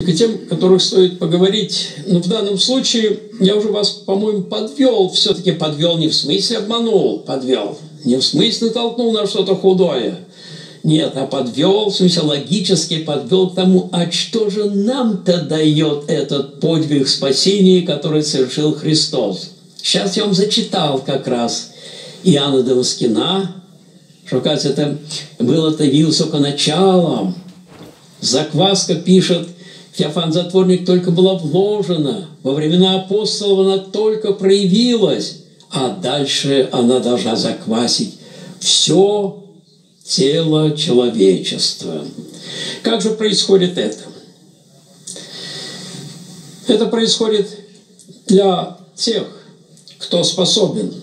К тем, о которых стоит поговорить, но в данном случае я уже вас, по-моему, подвел, все-таки подвел не в смысле обманул, подвел, не в смысле толкнул на что-то худое, нет, а подвел, в смысле логически подвел к тому, а что же нам-то дает этот подвиг спасения, который совершил Христос. Сейчас я вам зачитал как раз Иоанна Дамаскина, что, оказывается, это было-то явилось только началом. Закваска пишет, Феофан Затворник только была вложена, во времена апостолов она только проявилась, а дальше она должна заквасить все тело человечества. Как же происходит это? Это происходит для тех, кто способен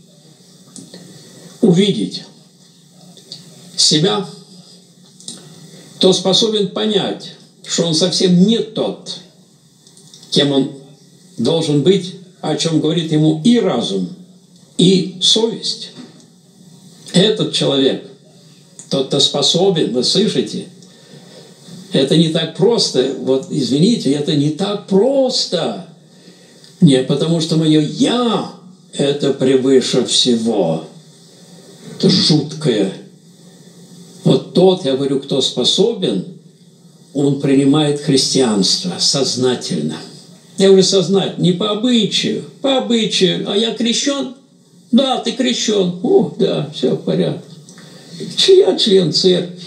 увидеть себя, кто способен понять, что он совсем не тот, кем он должен быть, о чем говорит ему и разум, и совесть. Этот человек, тот, кто способен, вы слышите, это не так просто. Вот, извините, это не так просто. Нет, потому что мое «я» – это превыше всего. Это жуткое. Вот тот, я говорю, кто способен, он принимает христианство сознательно. Я говорю сознательно, не по обычаю, а я крещен? Да, ты крещен. О, да, все в порядке. Я член церкви.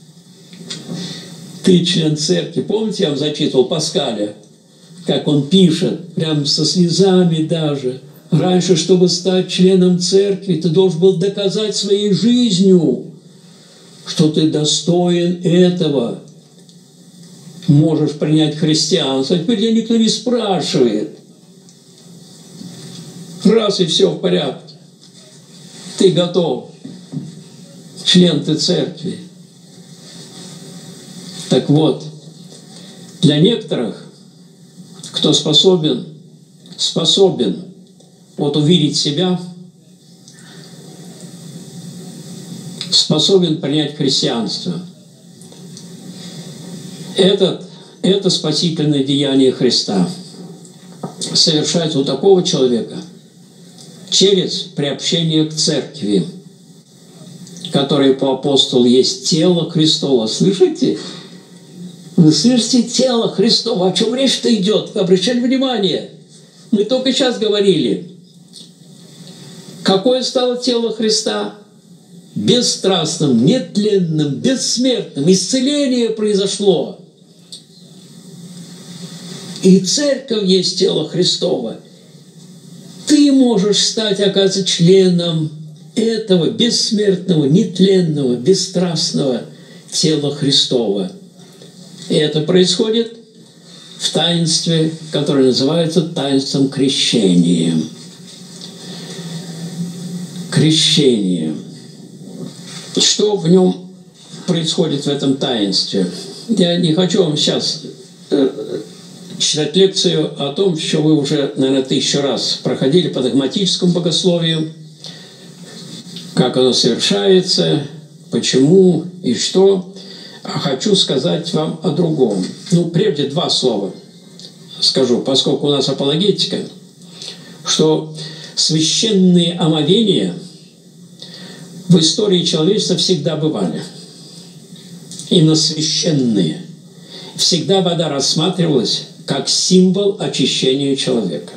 Ты член церкви. Помните, я вам зачитывал Паскаля, как он пишет, прям со слезами даже. Раньше, чтобы стать членом церкви, ты должен был доказать своей жизнью, что ты достоин этого. Можешь принять христианство. А теперь тебя никто не спрашивает. Раз и все в порядке. Ты готов. Член ты церкви. Так вот, для некоторых, кто способен вот увидеть себя, способен принять христианство. Это спасительное деяние Христа совершается у такого человека через приобщение к церкви, которая по апостолу есть тело Христово. Слышите? Вы слышите? Тело Христово. О чем речь-то идет? Вы обращали внимание? Мы только сейчас говорили. Какое стало тело Христа? Бесстрастным, нетленным, бессмертным. Исцеление произошло. И церковь есть тело Христово. Ты можешь стать, оказывается, членом этого бессмертного, нетленного, бесстрастного тела Христова. И это происходит в таинстве, которое называется таинством крещения. Крещение. Что в нем происходит в этом таинстве? Я не хочу вам сейчас читать лекцию о том, что вы уже, наверное, 1000 раз проходили по догматическому богословию, как оно совершается, почему и что. А хочу сказать вам о другом. Прежде 2 слова скажу, поскольку у нас апологетика, что священные омовения в истории человечества всегда бывали. Именно священные. Всегда вода рассматривалась как символ очищения человека.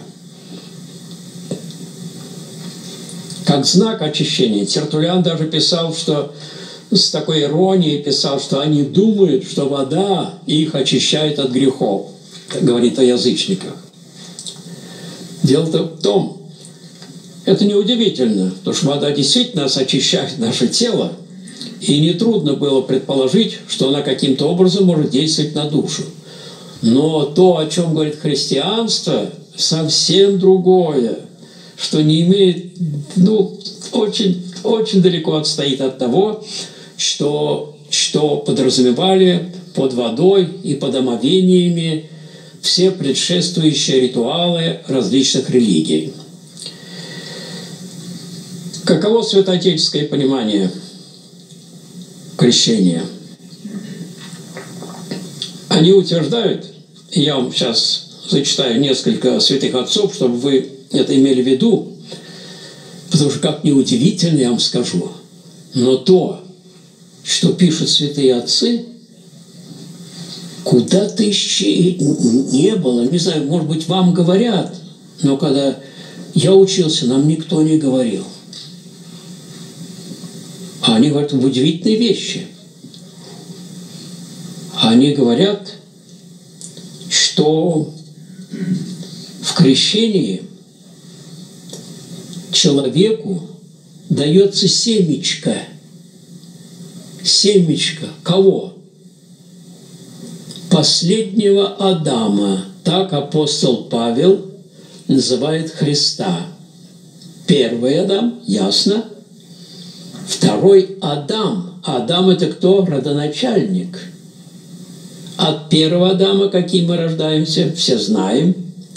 Как знак очищения. Тертуллиан даже писал, что с такой иронией писал, что они думают, что вода их очищает от грехов. Говорит о язычниках. Дело-то в том, это неудивительно, потому что вода действительно нас очищает наше тело, и нетрудно было предположить, что она каким-то образом может действовать на душу. Но то, о чем говорит христианство, совсем другое, что не имеет, очень, очень далеко отстоит от того, что подразумевали под водой и под омовениями все предшествующие ритуалы различных религий. Каково святоотеческое понимание крещения? Они утверждают, Я вам сейчас зачитаю несколько святых отцов, чтобы вы это имели в виду, потому что, как ни удивительно, я вам скажу, но то, что пишут святые отцы, куда-то не было. Не знаю, может быть, вам говорят, но когда я учился, нам никто не говорил. А они говорят об удивительные вещи. Они говорят, что в крещении человеку дается семечко. Семечко кого? Последнего Адама. Так апостол Павел называет Христа. Первый Адам, ясно. Второй Адам. Адам – это кто? Родоначальник. От первого Адама, каким мы рождаемся, все знаем.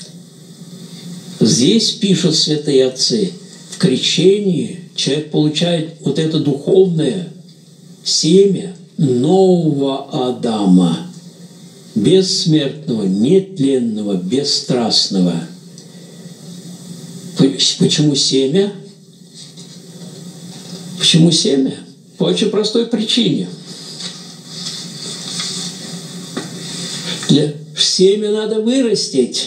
Здесь пишут святые отцы, в крещении человек получает вот это духовное семя нового Адама, бессмертного, нетленного, бесстрастного. Почему семя? Почему семя? По очень простой причине. Семя надо вырастить.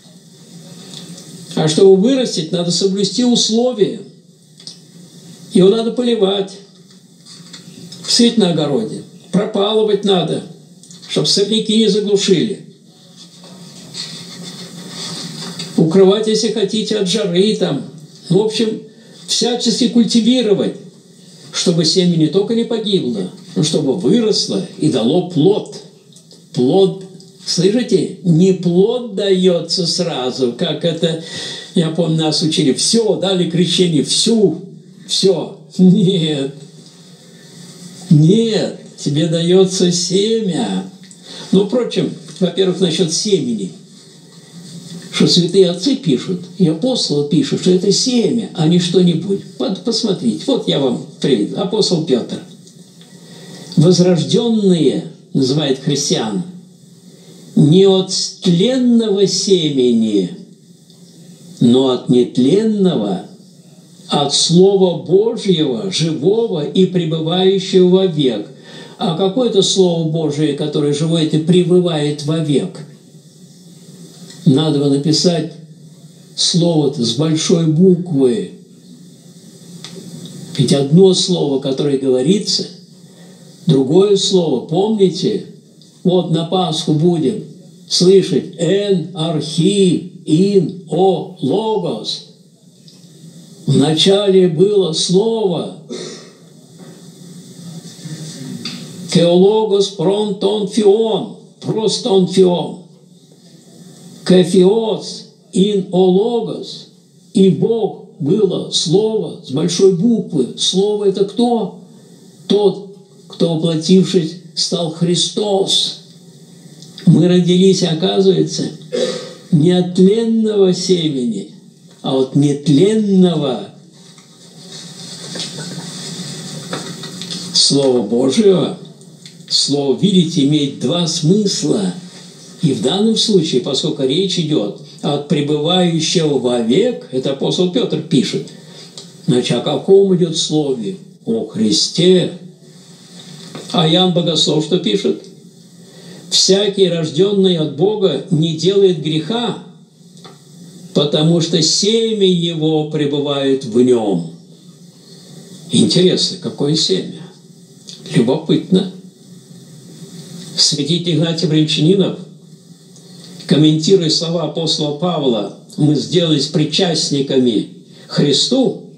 А чтобы вырастить, надо соблюсти условия. Его надо поливать, сеять на огороде, пропалывать надо, чтобы сорняки не заглушили. Укрывать, если хотите, от жары там. В общем, всячески культивировать, чтобы семя не только не погибло, но чтобы выросло и дало плод. Плод, слышите, не плод дается сразу, как это, я помню, нас учили, все, дали крещение, все. Нет, тебе дается семя. Ну, впрочем, во-первых, насчет семени, что святые отцы пишут, и апостолы пишут, что это семя, а не что-нибудь. Посмотрите, вот я вам приведу. Апостол Петр. Возрожденные, называет христиан, не от тленного семени, но от нетленного, от Слова Божьего, живого и пребывающего вовек. А какое это Слово Божие, которое живое и пребывает вовек? Надо написать слово-то с большой буквы. Ведь одно слово, которое говорится, другое слово, помните, вот на Пасху будем слышать «эн архи ин о логос». Вначале было слово «кеологос пронтон фион», «простон фион», «кефиос ин о логос», и Бог было слово с большой буквы. Слово – это кто? Тот, кто, воплотившись, стал Христос. Мы родились, оказывается, не от тленного семени, а от нетленного Слова Божьего. Слово, видите, имеет два смысла. И в данном случае, поскольку речь идет от пребывающего вовек, это апостол Петр пишет, значит, о каком идет слове? О Христе. А Иоанн Богослов что пишет? «Всякий, рожденный от Бога, не делает греха, потому что семя его пребывает в нем». Интересно, какое семя? Любопытно. Святитель Игнатий Брянчанинов, комментируя слова апостола Павла, мы сделались причастниками Христу,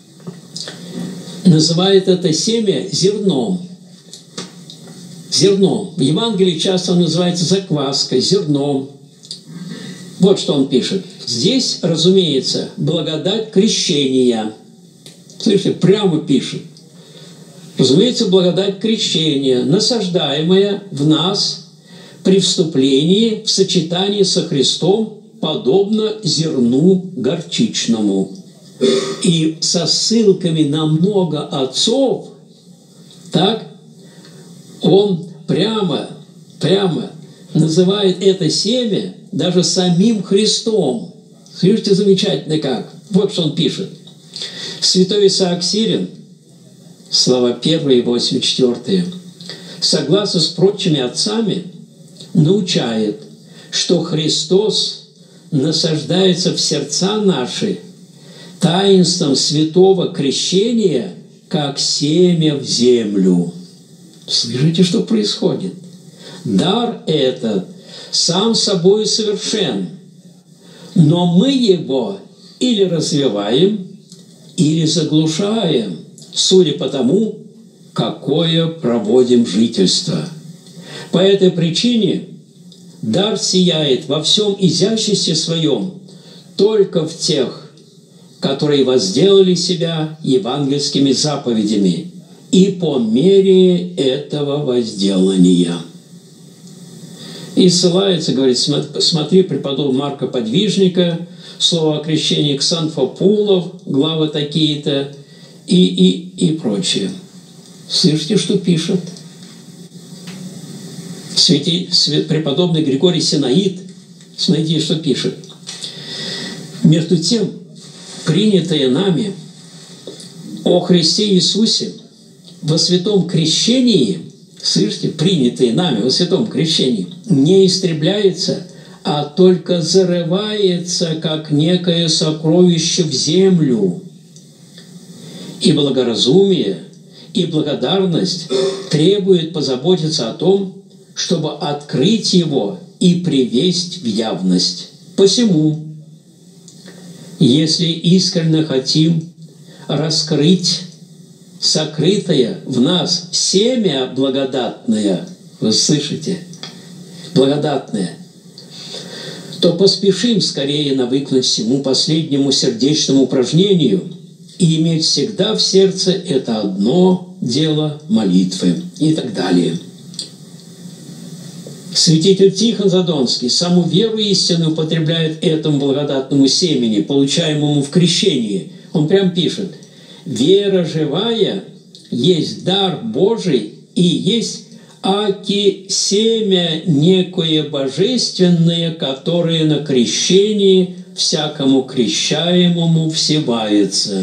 называет это семя зерном. Зерном. В Евангелии часто он называется закваской, зерном. Вот что он пишет. Здесь, разумеется, благодать крещения. Слышите, прямо пишет. Разумеется, благодать крещения, насаждаемая в нас при вступлении в сочетании со Христом, подобно зерну горчичному. И со ссылками на много отцов, так, он прямо называет это семя даже самим Христом. Слышите, замечательно как. Вот что он пишет. Святой Исаак Сирин, слова 1 и 84, согласно с прочими отцами, научает, что Христос насаждается в сердца наши таинством святого крещения, как семя в землю. Слышите, что происходит? Дар этот сам собой совершен, но мы его или развиваем, или заглушаем, судя по тому, какое проводим жительство. По этой причине дар сияет во всем изяществе своем только в тех, которые возделали себя евангельскими заповедями и по мере этого возделания. И ссылается, говорит, смотри преподобного Марка Подвижника, слово о крещении Ксанфопулов, главы такие-то и прочее. Слышите, что пишет? Преподобный Григорий Синаид, смотрите, что пишет. Между тем, принятое нами о Христе Иисусе во святом крещении, слышите, принятые нами во святом крещении, не истребляется, а только зарывается, как некое сокровище в землю. И благоразумие, и благодарность требует позаботиться о том, чтобы открыть его и привесть в явность. Посему, если искренне хотим раскрыть сокрытое в нас семя благодатное, вы слышите, благодатное, то поспешим скорее навыкнуть всему последнему сердечному упражнению и иметь всегда в сердце это одно дело молитвы и так далее. Святитель Тихон Задонский саму веру истинную употребляет этому благодатному семени, получаемому в крещении. Он прям пишет: «Вера живая есть дар Божий и есть аки семя некое божественное, которое на крещении всякому крещаемому всевается».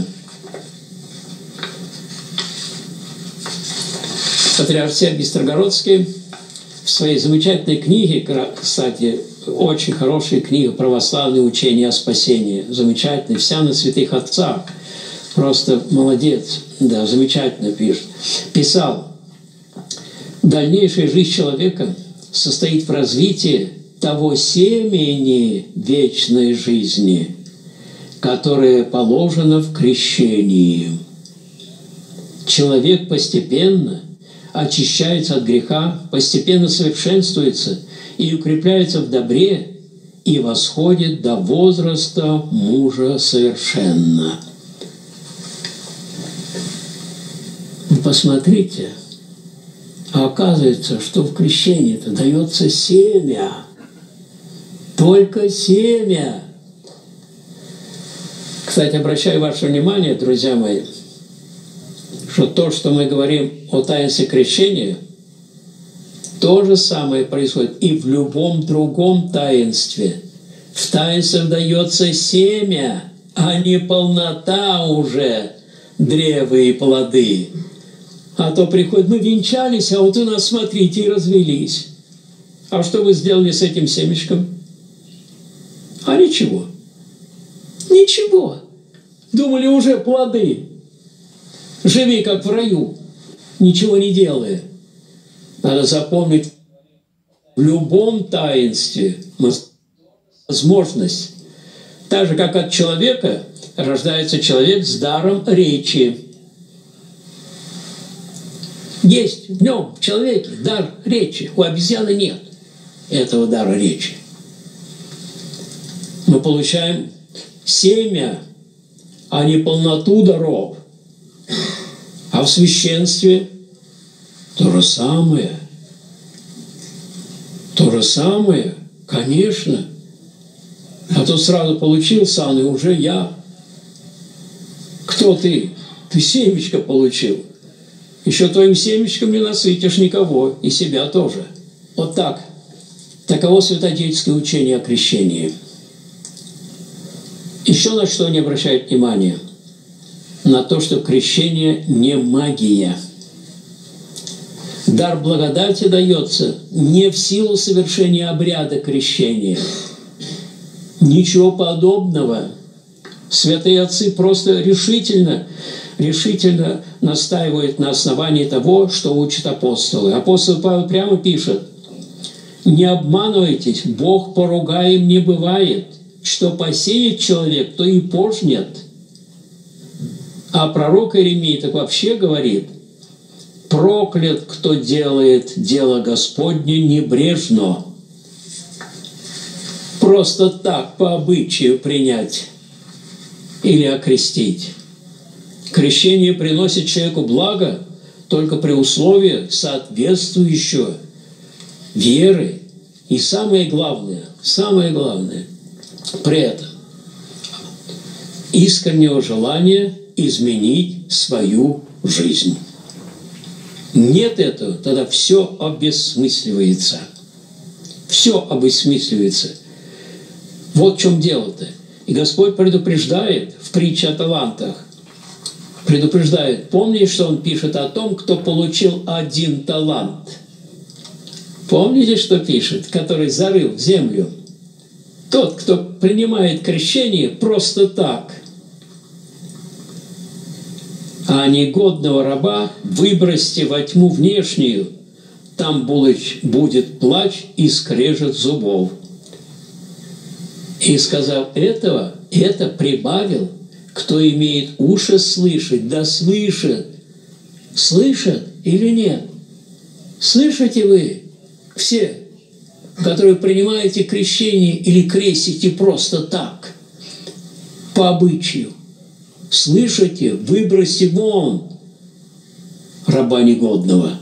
Патриарх Сергий Строгородский в своей замечательной книге, кстати, очень хорошая книга «Православное учение о спасении», замечательная, вся на святых отцах, просто молодец, да, замечательно пишет. Писал: «Дальнейшая жизнь человека состоит в развитии того семени вечной жизни, которое положено в крещении. Человек постепенно очищается от греха, постепенно совершенствуется и укрепляется в добре и восходит до возраста мужа совершенно». Вы посмотрите, а оказывается, что в крещении-то дается семя, только семя. Кстати, обращаю ваше внимание, друзья мои, что то, что мы говорим о таинстве крещения, то же самое происходит и в любом другом таинстве. В таинствах дается семя, а не полнота уже древа и плоды. А то приходит: мы венчались, а вот у нас, смотрите, и развелись. А что вы сделали с этим семечком? А ничего. Ничего. Думали, уже плоды. Живи, как в раю, ничего не делая. Надо запомнить, в любом таинстве возможность. Так же, как от человека рождается человек с даром речи. Есть в нем, в человеке, дар речи. У обезьяны нет этого дара речи. Мы получаем семя, а не полноту даров. А в священстве то же самое. То же самое, конечно. А то сразу получил сан, и уже я. Кто ты? Ты семечко получил. Еще твоим семечком не насытишь никого, и себя тоже. Вот так. Таково святоотеческое учение о крещении. Еще на что они обращают внимание? На то, что крещение не магия. Дар благодати дается не в силу совершения обряда крещения. Ничего подобного. Святые отцы просто решительно настаивают на основании того, что учат апостолы. Апостол Павел прямо пишет: «Не обманывайтесь, Бог поругаем не бывает. Что посеет человек, то и пожнет». А пророк Иеремия так вообще говорит: «Проклят, кто делает дело Господне небрежно». Просто так, по обычаю, принять или окрестить. Крещение приносит человеку благо только при условии соответствующего веры. И самое главное, при этом искреннего желания изменить свою жизнь. Нет этого, тогда все обессмысливается. Все обессмысливается. Вот в чем дело-то. И Господь предупреждает в притче о талантах. Предупреждает. Помните, что Он пишет о том, кто получил один талант? Помните, что пишет? Который зарыл в землю. Тот, кто принимает крещение просто так. А негодного раба выбросьте во тьму внешнюю, там будет плач и скрежет зубов. И сказав это прибавил: кто имеет уши слышать, да слышит. Слышат или нет? Слышите вы все, которые принимаете крещение или крестите просто так, по обычаю? Слышите? Выбросьте вон раба негодного.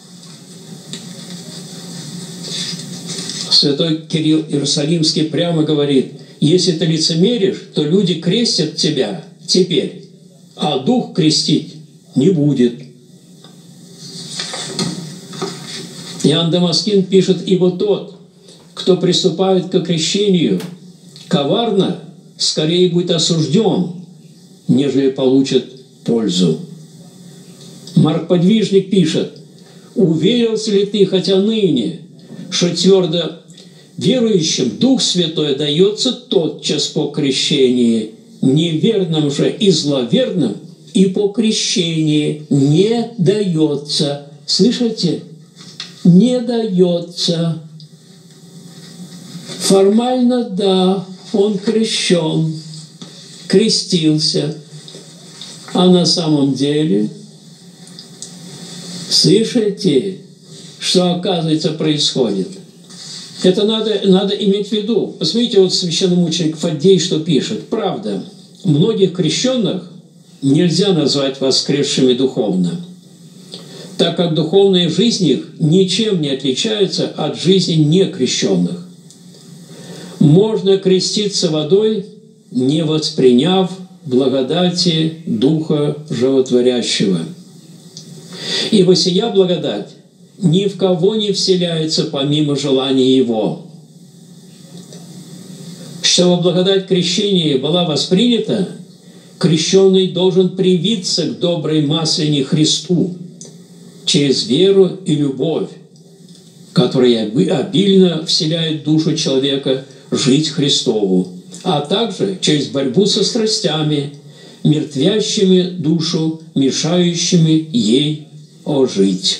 Святой Кирилл Иерусалимский прямо говорит: если ты лицемеришь, то люди крестят тебя теперь, а Дух крестить не будет. Иоанн Дамаскин пишет: ибо тот, кто приступает к крещению коварно, скорее будет осужден, нежели получит пользу. Марк Подвижник пишет: уверился ли ты, хотя ныне, что твердо верующим Дух Святой дается тотчас по крещении, неверным же и зловерным и по крещении не дается. Слышите? Не дается. Формально, да, он крещен, крестился, а на самом деле, слышите, что, оказывается, происходит? Это надо иметь в виду. Посмотрите, вот священномученик Фаддей что пишет. Правда, многих крещенных нельзя назвать воскресшими духовно, так как духовная жизнь их ничем не отличается от жизни некрещенных. Можно креститься водой, не восприняв благодати Духа Животворящего. Ибо сия благодать ни в кого не вселяется помимо желания Его. Чтобы благодать крещения была воспринята, крещенный должен привиться к доброй масляне Христу через веру и любовь, которая обильно вселяет в душу человека жить Христову, а также через борьбу со страстями, мертвящими душу, мешающими ей ожить.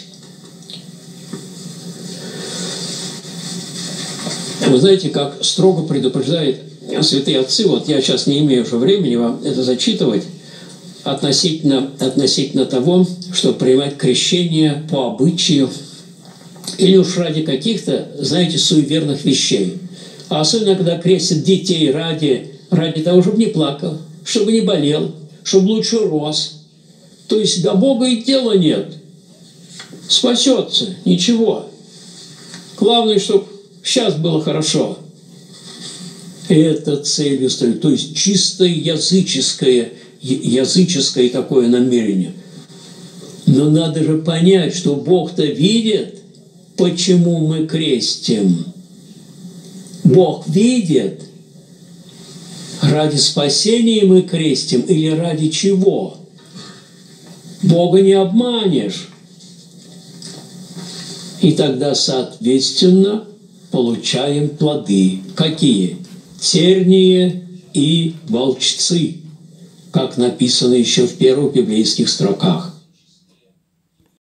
Вы знаете, как строго предупреждают святые отцы, вот я сейчас не имею уже времени вам это зачитывать, относительно того, чтобы принимать крещение по обычаю или уж ради каких-то, знаете, суеверных вещей. А особенно, когда крестят детей ради того, чтобы не плакал, чтобы не болел, чтобы лучше рос. То есть до Бога и дела нет. Спасется, ничего. Главное, чтобы сейчас было хорошо. Это целью стоит. То есть чисто языческое такое намерение. Но надо же понять, что Бог-то видит, почему мы крестим. Бог видит, ради спасения мы крестим или ради чего? Бога не обманешь. И тогда, соответственно, получаем плоды. Какие? Тернии и волчцы, как написано еще в первых библейских строках.